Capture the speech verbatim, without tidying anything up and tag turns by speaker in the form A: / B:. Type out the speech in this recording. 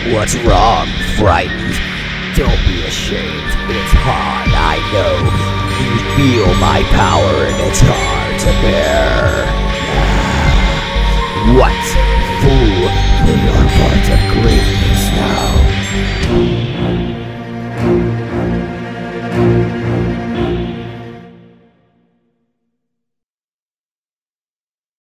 A: What's wrong, frightened? Don't be ashamed. It's hard, I know. You feel my power and it's hard to bear. Ah, what? Fool, for your part of greatness now.